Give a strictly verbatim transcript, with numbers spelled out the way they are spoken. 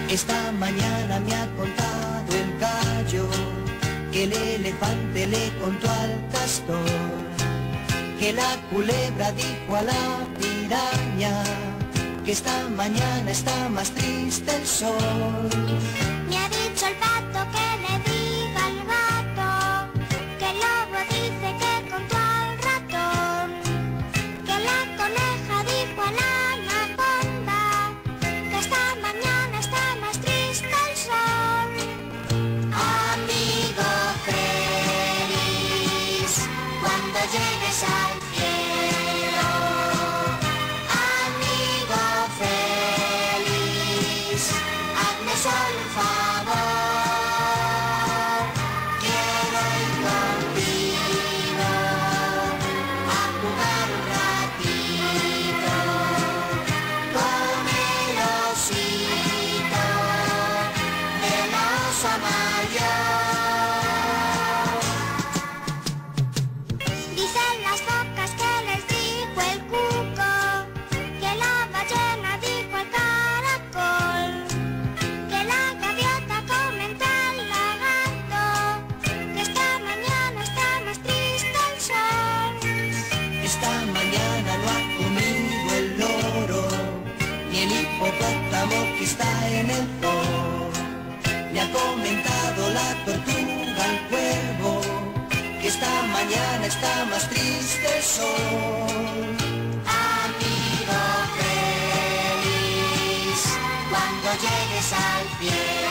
Esta mañana me ha contado el gallo que el elefante le contó al castor, que la culebra dijo a la piraña que esta mañana está más triste el sol. Me ha dicho el pato que le diga al gato, que el lobo dice que contó al ratón, que la coneja dijo a la anaconda que esta mañana está más triste el sol. Amigo feliz, cuando llegues al cielo, amigo feliz, hazme solo un favor, quiero ir contigo a jugar un ratito con el osito de la osa mayor. Dicen las focas que les dijo el cuco, que la ballena dijo al caracol, que la gaviota comentó al lagarto que esta mañana está más triste el sol. Esta mañana no ha comido el loro, ni el hipopótamo que está en el zoo. Le ha comentado la tortuga al cuervo que esta mañana está más triste el sol. Amigo feliz, cuando llegues al cielo,